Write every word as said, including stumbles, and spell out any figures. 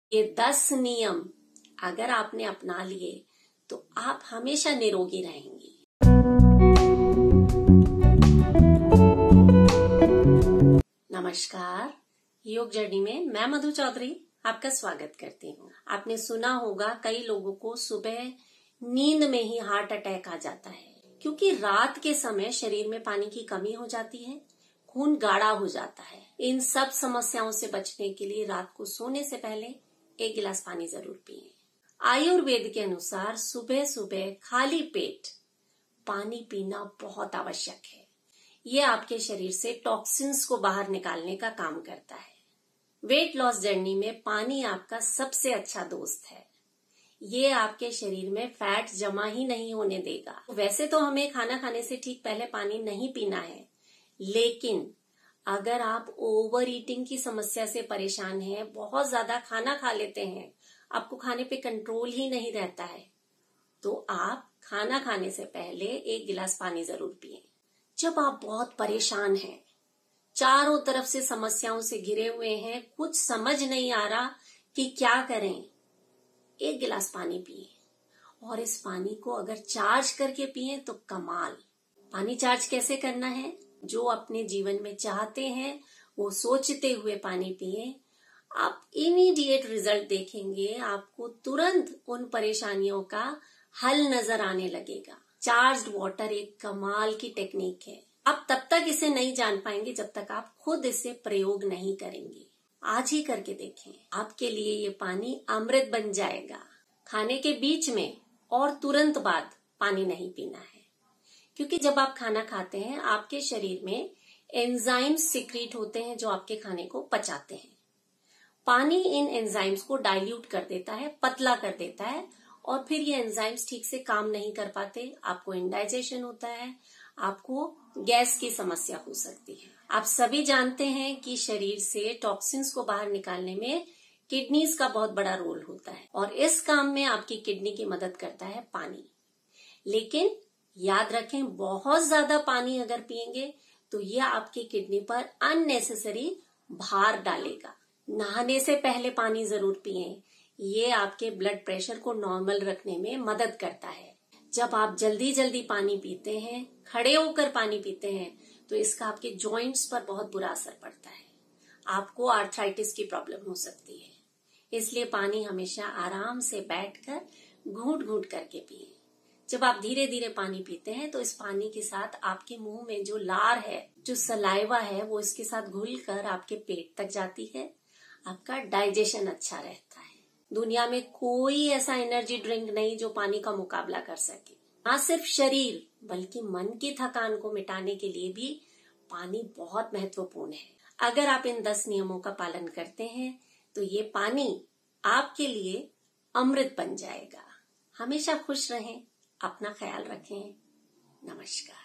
ये दस नियम अगर आपने अपना लिए तो आप हमेशा निरोगी रहेंगी। नमस्कार, योग जर्नी में मैं मधु चौधरी आपका स्वागत करती हूँ। आपने सुना होगा कई लोगों को सुबह नींद में ही हार्ट अटैक आ जाता है, क्योंकि रात के समय शरीर में पानी की कमी हो जाती है, खून गाढ़ा हो जाता है। इन सब समस्याओं से बचने के लिए रात को सोने से पहले एक गिलास पानी जरूर पिएं। आयुर्वेद के अनुसार सुबह सुबह खाली पेट पानी पीना बहुत आवश्यक है। ये आपके शरीर से टॉक्सिन्स को बाहर निकालने का काम करता है। वेट लॉस जर्नी में पानी आपका सबसे अच्छा दोस्त है। ये आपके शरीर में फैट जमा ही नहीं होने देगा। वैसे तो हमें खाना खाने से ठीक पहले पानी नहीं पीना है, लेकिन अगर आप ओवर ईटिंग की समस्या से परेशान हैं, बहुत ज्यादा खाना खा लेते हैं, आपको खाने पे कंट्रोल ही नहीं रहता है, तो आप खाना खाने से पहले एक गिलास पानी जरूर पिएं। जब आप बहुत परेशान हैं, चारों तरफ से समस्याओं से घिरे हुए हैं, कुछ समझ नहीं आ रहा कि क्या करें, एक गिलास पानी पिए। और इस पानी को अगर चार्ज करके पिए तो कमाल। पानी चार्ज कैसे करना है? जो अपने जीवन में चाहते हैं वो सोचते हुए पानी पिए। आप इमीडिएट रिजल्ट देखेंगे, आपको तुरंत उन परेशानियों का हल नजर आने लगेगा। चार्ज्ड वाटर एक कमाल की टेक्निक है। आप तब तक इसे नहीं जान पाएंगे जब तक आप खुद इसे प्रयोग नहीं करेंगे। आज ही करके देखें, आपके लिए ये पानी अमृत बन जाएगा। खाने के बीच में और तुरंत बाद पानी नहीं पीना है, क्योंकि जब आप खाना खाते हैं आपके शरीर में एंजाइम्स सिक्रीट होते हैं जो आपके खाने को पचाते हैं। पानी इन एंजाइम्स को डाइल्यूट कर देता है, पतला कर देता है, और फिर ये एंजाइम्स ठीक से काम नहीं कर पाते, आपको इंडाइजेशन होता है, आपको गैस की समस्या हो सकती है। आप सभी जानते हैं कि शरीर से टॉक्सिन्स को बाहर निकालने में किडनीज का बहुत बड़ा रोल होता है, और इस काम में आपकी किडनी की मदद करता है पानी। लेकिन याद रखें, बहुत ज्यादा पानी अगर पिएंगे तो ये आपकी किडनी पर अननेसेसरी भार डालेगा। नहाने से पहले पानी जरूर पिएं। ये आपके ब्लड प्रेशर को नॉर्मल रखने में मदद करता है। जब आप जल्दी जल्दी पानी पीते हैं, खड़े होकर पानी पीते हैं, तो इसका आपके जॉइंट्स पर बहुत बुरा असर पड़ता है। आपको आर्थराइटिस की प्रॉब्लम हो सकती है। इसलिए पानी हमेशा आराम से बैठकर घूंट घूंट करके पिए। जब आप धीरे धीरे पानी पीते हैं तो इस पानी के साथ आपके मुंह में जो लार है, जो सलाइवा है, वो इसके साथ घुलकर आपके पेट तक जाती है। आपका डाइजेशन अच्छा रहता है। दुनिया में कोई ऐसा एनर्जी ड्रिंक नहीं जो पानी का मुकाबला कर सके। ना सिर्फ शरीर बल्कि मन की थकान को मिटाने के लिए भी पानी बहुत महत्वपूर्ण है। अगर आप इन दस नियमों का पालन करते हैं तो ये पानी आपके लिए अमृत बन जाएगा। हमेशा खुश रहें, अपना ख्याल रखें। नमस्कार।